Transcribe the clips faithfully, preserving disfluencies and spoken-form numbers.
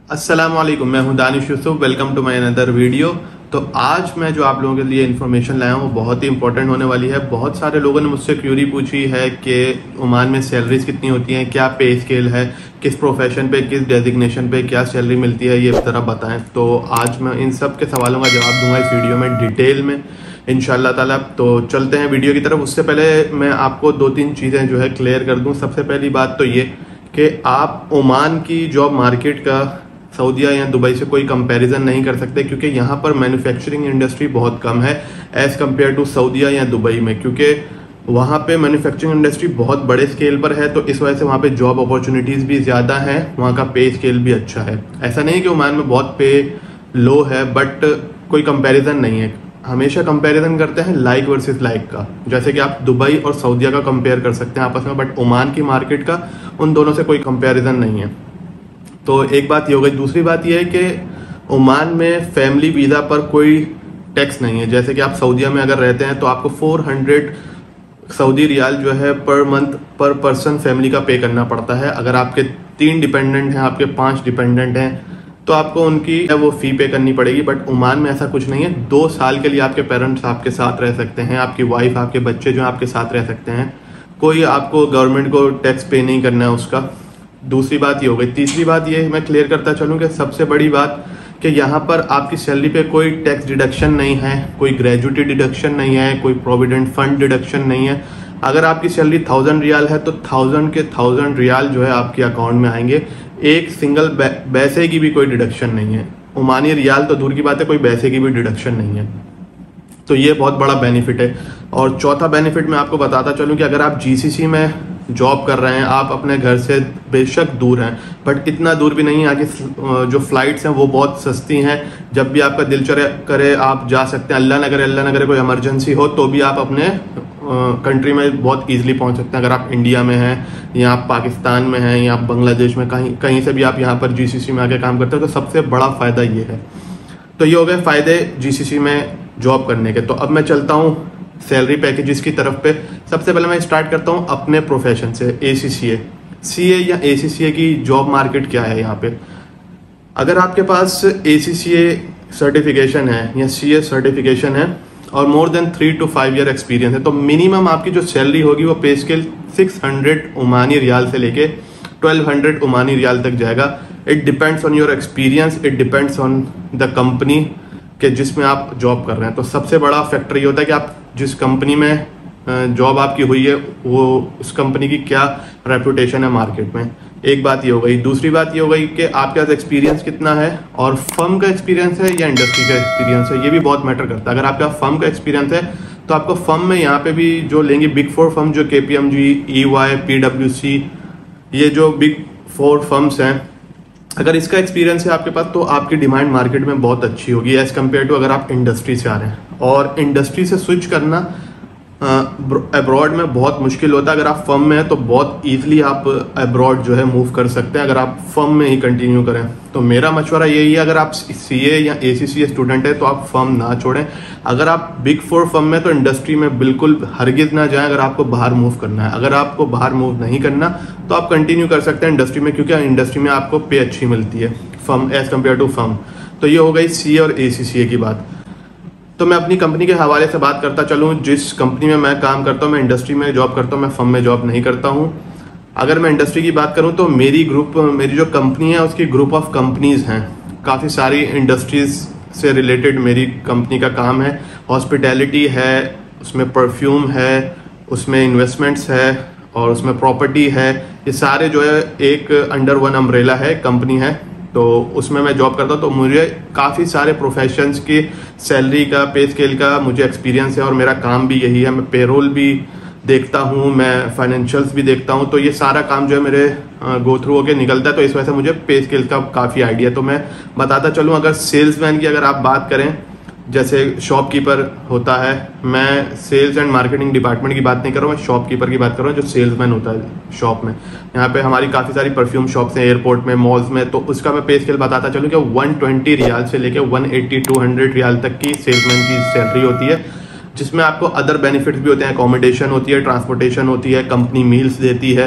अस्सलाम वालेकुम, मैं हूं Danish Yusuf. Welcome to my another video. तो आज मैं जो आप लोगों के लिए इन्फॉर्मेशन लाया हूं वो बहुत ही इंपॉर्टेंट होने वाली है। बहुत सारे लोगों ने मुझसे क्यूरी पूछी है कि ओमान में सैलरीज कितनी होती हैं, क्या पे स्केल है, किस प्रोफेशन पे, किस डेजिग्नेशन पे क्या सैलरी मिलती है, ये ज़रा बताएं। तो आज मैं इन सब के सवालों का जवाब दूंगा इस वीडियो में डिटेल में इंशाल्लाह ताला। तो चलते हैं वीडियो की तरफ। उससे पहले मैं आपको दो तीन चीज़ें जो है क्लियर कर दूँ। सबसे पहली बात तो ये कि आप ओमान की जॉब मार्केट का सऊदीया या दुबई से कोई कंपैरिजन नहीं कर सकते, क्योंकि यहाँ पर मैन्युफैक्चरिंग इंडस्ट्री बहुत कम है एज़ कम्पेयर टू सऊदीया या दुबई में, क्योंकि वहाँ पे मैन्युफैक्चरिंग इंडस्ट्री बहुत बड़े स्केल पर है। तो इस वजह से वहाँ पे जॉब अपॉर्चुनिटीज़ भी ज़्यादा हैं, वहाँ का पे स्केल भी अच्छा है। ऐसा नहीं कि ओमान में बहुत पे लो है, बट कोई कंपैरिजन नहीं है। हमेशा कंपैरिजन करते हैं लाइक वर्सेस लाइक का, जैसे कि आप दुबई और सऊदीया का कंपेयर कर सकते हैं आपस में, बट ओमान की मार्केट का उन दोनों से कोई कंपैरिजन नहीं है। तो एक बात ये हो गई। दूसरी बात ये है कि ओमान में फैमिली वीज़ा पर कोई टैक्स नहीं है। जैसे कि आप सऊदीया में अगर रहते हैं तो आपको चार सौ सऊदी रियाल जो है पर मंथ पर पर्सन फैमिली का पे करना पड़ता है। अगर आपके तीन डिपेंडेंट हैं, आपके पांच डिपेंडेंट हैं, तो आपको उनकी वो फ़ी पे करनी पड़ेगी। बट ओमान में ऐसा कुछ नहीं है। दो साल के लिए आपके पेरेंट्स आपके साथ रह सकते हैं, आपकी वाइफ, आपके बच्चे जो आपके साथ रह सकते हैं। कोई आपको गवर्नमेंट को टैक्स पे नहीं करना है उसका। दूसरी बात ये हो गई। तीसरी बात ये मैं क्लियर करता चलूँ कि सबसे बड़ी बात कि यहाँ पर आपकी सैलरी पे कोई टैक्स डिडक्शन नहीं है, कोई ग्रेजुटी डिडक्शन नहीं है, कोई प्रोविडेंट फंड डिडक्शन नहीं है। अगर आपकी सैलरी थाउजेंड रियाल है तो थाउजेंड के थाउजेंड रियाल जो है आपके अकाउंट में आएंगे। एक सिंगल पैसे की भी कोई डिडक्शन नहीं है। ओमानी रियाल तो दूर की बात है, कोई पैसे की भी डिडक्शन नहीं है। तो ये बहुत बड़ा बेनिफिट है। और चौथा बेनिफिट मैं आपको बताता चलूँ कि अगर आप जीसीसी में जॉब कर रहे हैं, आप अपने घर से बेशक दूर हैं, बट इतना दूर भी नहीं है। आगे जो फ्लाइट्स हैं वो बहुत सस्ती हैं। जब भी आपका दिल चरे करे आप जा सकते हैं। अल्लाह न करे अल्लाह न करे कोई इमरजेंसी हो तो भी आप अपने कंट्री में बहुत ईजिली पहुंच सकते हैं। अगर आप इंडिया में हैं या आप पाकिस्तान में हैं या आप बांग्लादेश में, कहीं कहीं से भी आप यहाँ पर जीसीसी में आके काम करते हैं, तो सबसे बड़ा फ़ायदा ये है। तो ये हो गए फ़ायदे जीसीसी में जॉब करने के। तो अब मैं चलता हूँ सैलरी पैकेजेस की तरफ पे। सबसे पहले मैं स्टार्ट करता हूँ अपने प्रोफेशन से, एसीसीए। सीए या एसीसीए की जॉब मार्केट क्या है यहाँ पे। अगर आपके पास एसीसीए सर्टिफिकेशन है या सीए सर्टिफिकेशन है और more than three two five year experience है, तो मिनिमम आपकी जो सैलरी होगी वो pay scale six hundred Omani riyal से लेके ट्वेल्व हंड्रेड ओमानी रियाल तक जाएगा। It depends on your experience, it depends on the company के जिसमें आप जॉब कर रहे हैं। तो सबसे बड़ा फैक्टर ये होता है कि आप जिस कंपनी में जॉब आपकी हुई है वो उस कंपनी की क्या रेपुटेशन है मार्केट में। एक बात ये हो गई। दूसरी बात ये हो गई कि आपके पास एक्सपीरियंस कितना है और फर्म का एक्सपीरियंस है या इंडस्ट्री का एक्सपीरियंस है, ये भी बहुत मैटर करता है। अगर आपका फर्म का एक्सपीरियंस है तो आपको फर्म में यहाँ पे भी जो लेंगे बिग फोर फर्म, जो K P M G, E Y, P W C, ये जो बिग फोर फर्म्स हैं, अगर इसका एक्सपीरियंस है आपके पास तो आपकी डिमांड मार्केट में बहुत अच्छी होगी एज़ कम्पेयर टू अगर आप इंडस्ट्री से आ रहे हैं। और इंडस्ट्री से स्विच करना अब्रॉड में बहुत मुश्किल होता है। अगर आप फर्म में हैं तो बहुत ईजिली आप अब्रॉड जो है मूव कर सकते हैं अगर आप फर्म में ही कंटिन्यू करें। तो मेरा मशवरा यही है, अगर आप सीए या एसीसीए स्टूडेंट है तो आप फर्म ना छोड़ें। अगर आप बिग फोर फर्म में तो इंडस्ट्री में बिल्कुल हरगिज ना जाएं अगर आपको बाहर मूव करना है। अगर आपको बाहर मूव नहीं करना तो आप कंटिन्यू कर सकते हैं इंडस्ट्री में, क्योंकि इंडस्ट्री में आपको पे अच्छी मिलती है firm as compare to firm. तो ये हो गई सीए और एसीसीए की बात। तो मैं अपनी कंपनी के हवाले से बात करता चलूँ। जिस कंपनी में मैं काम करता हूँ, मैं इंडस्ट्री में जॉब करता हूँ, मैं फर्म में जॉब नहीं करता हूँ। अगर मैं इंडस्ट्री की बात करूँ तो मेरी ग्रुप मेरी जो कंपनी है उसकी ग्रुप ऑफ कंपनीज़ हैं। काफ़ी सारी इंडस्ट्रीज़ से रिलेटेड मेरी कंपनी का काम है। हॉस्पिटैलिटी है, उसमें परफ्यूम है, उसमें इन्वेस्टमेंट्स है और उसमें प्रॉपर्टी है। ये सारे जो है एक अंडर वन अम्ब्रेला है, कंपनी है, तो उसमें मैं जॉब करता हूँ। तो मुझे काफ़ी सारे प्रोफेशंस की सैलरी का, पे स्केल का मुझे एक्सपीरियंस है और मेरा काम भी यही है। मैं पेरोल भी देखता हूँ, मैं फाइनेंशियल्स भी देखता हूँ। तो ये सारा काम जो है मेरे गो थ्रू होके निकलता है, तो इस वजह से मुझे पे स्केल का काफ़ी आइडिया। तो मैं बताता चलूँ, अगर सेल्समैन की अगर आप बात करें, जैसे शॉपकीपर होता है, मैं सेल्स एंड मार्केटिंग डिपार्टमेंट की बात नहीं कर रहा हूँ, मैं शॉपकीपर की बात कर रहा हूँ, जो सेल्समैन होता है शॉप में। यहाँ पे हमारी काफ़ी सारी परफ्यूम शॉप्स हैं एयरपोर्ट में, मॉल्स में। तो उसका मैं पे स्केल बताता चलूँ कि वन ट्वेंटी रियाल से लेके one eighty two hundred riyal तक की सेल्समैन की सैलरी होती है, जिसमें आपको अदर बेनिफिट्स भी होते हैं। अकोमोडेशन होती है, ट्रांसपोर्टेशन होती है, कंपनी मील्स देती है,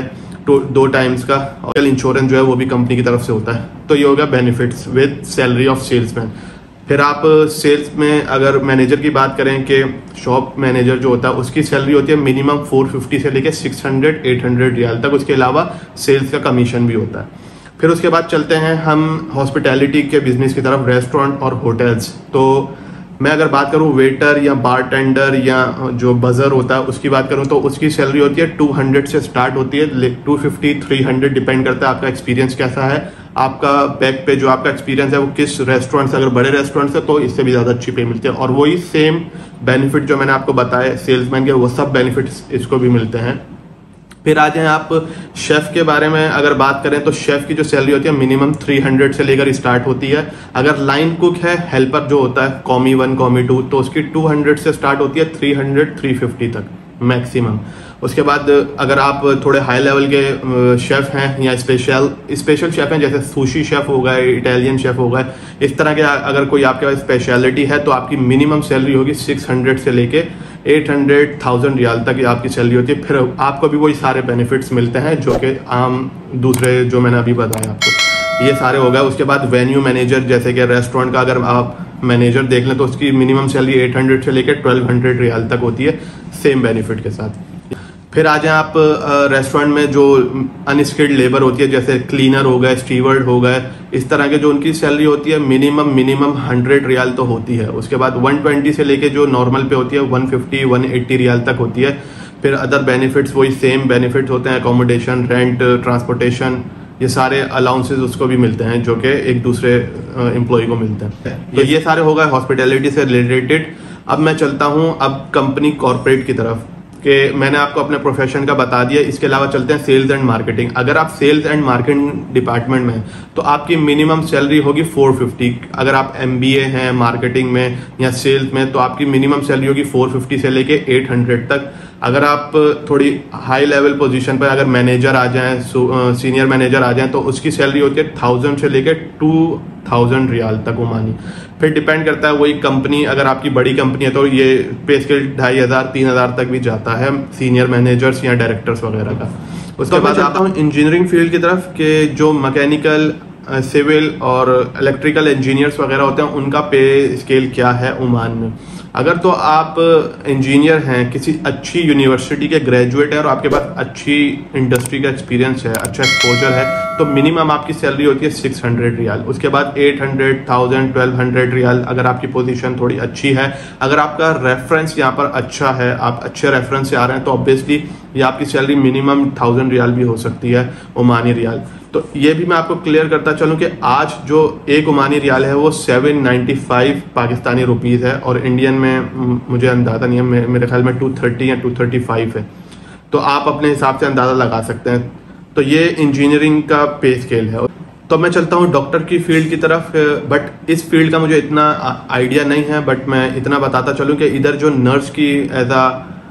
दो टाइम्स का, और इंश्योरेंस जो है वो भी कंपनी की तरफ से होता है। तो ये होगा benefits with salary of salesman. फिर आप सेल्स में अगर मैनेजर की बात करें कि शॉप मैनेजर जो होता है उसकी सैलरी होती है मिनिमम चार सौ पचास से लेके छह सौ, आठ सौ रियाल तक। उसके अलावा सेल्स का कमीशन भी होता है। फिर उसके बाद चलते हैं हम हॉस्पिटैलिटी के बिजनेस की तरफ, रेस्टोरेंट और होटल्स। तो मैं अगर बात करूं वेटर या बारटेंडर या जो बजर होता है उसकी बात करूं तो उसकी सैलरी होती है दो सौ से स्टार्ट होती है, दो सौ पचास, तीन सौ डिपेंड करता है आपका एक्सपीरियंस कैसा है, आपका बैक पे जो आपका एक्सपीरियंस है वो किस रेस्टोरेंट से, अगर बड़े रेस्टोरेंट से तो इससे भी ज़्यादा अच्छी पे मिलती है। और वही सेम बेनिफिट जो मैंने आपको बताया सेल्समैन के, वो सब बेनिफिट्स इसको भी मिलते हैं। फिर आ जाएं आप शेफ़ के बारे में अगर बात करें तो शेफ़ की जो सैलरी होती है मिनिमम तीन सौ से लेकर स्टार्ट होती है। अगर लाइन कुक है, हेल्पर जो होता है कॉमी वन कॉमी टू, तो उसकी दो सौ से स्टार्ट होती है तीन सौ, तीन सौ पचास तक मैक्सिमम। उसके बाद अगर आप थोड़े हाई लेवल के शेफ़ हैं या स्पेशल स्पेशल शेफ़ हैं, जैसे सुशी शेफ़ हो गए, इटालियन शेफ़ हो गए, इस तरह के अगर कोई आपके पास स्पेशलिटी है तो आपकी मिनिमम सैलरी होगी छह सौ से लेके आठ सौ, थाउजेंड रियाल तक आपकी सैलरी होती है। फिर आपको भी वही सारे बेनिफिट्स मिलते हैं जो कि आम दूसरे जो मैंने अभी बताया आपको, ये सारे हो गए। उसके बाद वेन्यू मैनेजर, जैसे कि रेस्टोरेंट का अगर आप मैनेजर देख लें तो उसकी मिनिमम सैलरी आठ सौ से लेकर बारह सौ रियाल तक होती है, सेम बेनिफिट के साथ। फिर आ जाए आप रेस्टोरेंट में जो अनस्किल्ड लेबर होती है, जैसे क्लीनर हो गए, स्टीवर्ड हो गए, इस तरह के जो उनकी सैलरी होती है मिनिमम मिनिमम सौ रियाल तो होती है। उसके बाद एक सौ बीस से लेके जो नॉर्मल पे होती है एक सौ पचास, एक सौ अस्सी रियाल तक होती है। फिर अदर बेनिफिट्स वही सेम बेनिफिट्स होते हैं, अकोमोडेशन, रेंट, ट्रांसपोर्टेशन, ये सारे अलाउंसेस उसको भी मिलते हैं जो कि एक दूसरे एम्प्लॉय को मिलते हैं। तो ये सारे हो गए हॉस्पिटैलिटी से रिलेटेड। अब मैं चलता हूँ अब कंपनी कॉर्पोरेट की तरफ, कि मैंने आपको अपने प्रोफेशन का बता दिया। इसके अलावा चलते हैं सेल्स एंड मार्केटिंग। अगर आप सेल्स एंड मार्केटिंग डिपार्टमेंट में हैं तो आपकी मिनिमम सैलरी होगी चार सौ पचास। अगर आप एमबीए हैं मार्केटिंग में या सेल्स में तो आपकी मिनिमम सैलरी होगी चार सौ पचास से लेके आठ सौ तक। अगर आप थोड़ी हाई लेवल पोजीशन पर अगर मैनेजर आ जाएं, सीनियर मैनेजर आ जाएं, तो उसकी सैलरी होती है थाउजेंड से लेके टू थाउजेंड रियाल तक ओमानी। फिर डिपेंड करता है वही कंपनी, अगर आपकी बड़ी कंपनी है तो ये पे स्केल ढाई हज़ार तीन हज़ार तक भी जाता है सीनियर मैनेजर्स या डायरेक्टर्स वगैरह का। उसके बाद आता हूँ इंजीनियरिंग फील्ड की तरफ, के जो मैकेनिकल, सिविल और इलेक्ट्रिकल इंजीनियर्स वगैरह होते हैं उनका पे स्केल क्या है ओमान में। अगर तो आप इंजीनियर हैं, किसी अच्छी यूनिवर्सिटी के ग्रेजुएट है और आपके पास अच्छी इंडस्ट्री का एक्सपीरियंस है, अच्छा एक्सपोजर है, तो मिनिमम आपकी सैलरी होती है छह सौ रियाल। उसके बाद आठ सौ, थाउजेंड, बारह सौ रियाल अगर आपकी पोजीशन थोड़ी अच्छी है। अगर आपका रेफरेंस यहाँ पर अच्छा है, आप अच्छे रेफरेंस से आ रहे हैं, तो ऑब्वियसली ये आपकी सैलरी मिनिमम थाउजेंड रियाल भी हो सकती है, ओमानी रियाल। तो ये भी मैं आपको क्लियर करता चलूं कि आज जो एक ओमानी रियाल है वो सात सौ पचानवे पाकिस्तानी रुपीस है, और इंडियन में मुझे अंदाज़ा नहीं है, मेरे ख्याल में दो सौ तीस या दो सौ पैंतीस है। तो आप अपने हिसाब से अंदाज़ा लगा सकते हैं। तो ये इंजीनियरिंग का पे स्केल है। तो मैं चलता हूँ डॉक्टर की फील्ड की तरफ, बट इस फील्ड का मुझे इतना आइडिया नहीं है, बट मैं इतना बताता चलूँ कि इधर जो नर्स की एज आ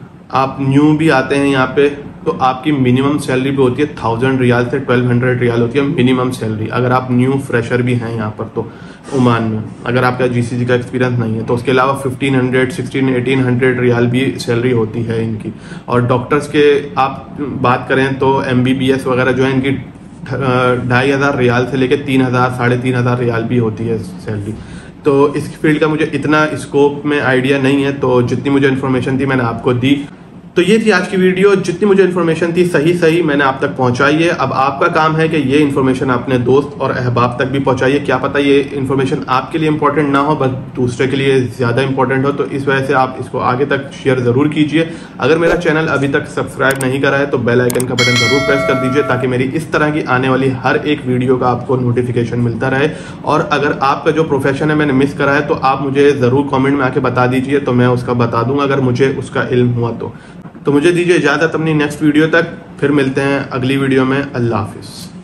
आप न्यू भी आते हैं यहाँ पे, तो आपकी मिनिमम सैलरी भी होती है थाउजेंड रियाल से ट्वेल्व हंड्रेड रियाल होती है मिनिमम सैलरी। अगर आप न्यू फ्रेशर भी हैं यहाँ पर तो ओमान में, अगर आपका जीसीसी का एक्सपीरियंस नहीं है तो उसके अलावा fifteen hundred, sixteen, eighteen hundred riyal भी सैलरी होती है इनकी। और डॉक्टर्स के आप बात करें तो एमबीबीएस वगैरह जो है इनकी ढाई हज़ार रियाल से लेकर तीन हज़ार साढ़े तीन हज़ार रियाल भी होती है सैलरी। तो इस फील्ड का मुझे इतना स्कोप में आइडिया नहीं है, तो जितनी मुझे इन्फॉर्मेशन थी मैंने आपको दी। तो ये थी आज की वीडियो, जितनी मुझे इन्फॉर्मेशन थी सही सही मैंने आप तक पहुंचाई है। अब आपका काम है कि ये इन्फॉर्मेशन अपने दोस्त और अहबाब तक भी पहुंचाइए। क्या पता ये इन्फॉर्मेशन आपके लिए इंपॉर्टेंट ना हो, बस दूसरे के लिए ज़्यादा इंपॉर्टेंट हो, तो इस वजह से आप इसको आगे तक शेयर ज़रूर कीजिए। अगर मेरा चैनल अभी तक सब्सक्राइब नहीं करा है तो बेल आइकन का बटन ज़रूर प्रेस कर दीजिए, ताकि मेरी इस तरह की आने वाली हर एक वीडियो का आपको नोटिफिकेशन मिलता रहे। और अगर आपका जो प्रोफेशन है मैंने मिस करा है तो आप मुझे ज़रूर कॉमेंट में आके बता दीजिए, तो मैं उसका बता दूंगा अगर मुझे उसका इल्म हुआ तो। तो मुझे दीजिए इजाज़त अपनी नेक्स्ट वीडियो तक, फिर मिलते हैं अगली वीडियो में। अल्लाह हाफिज़।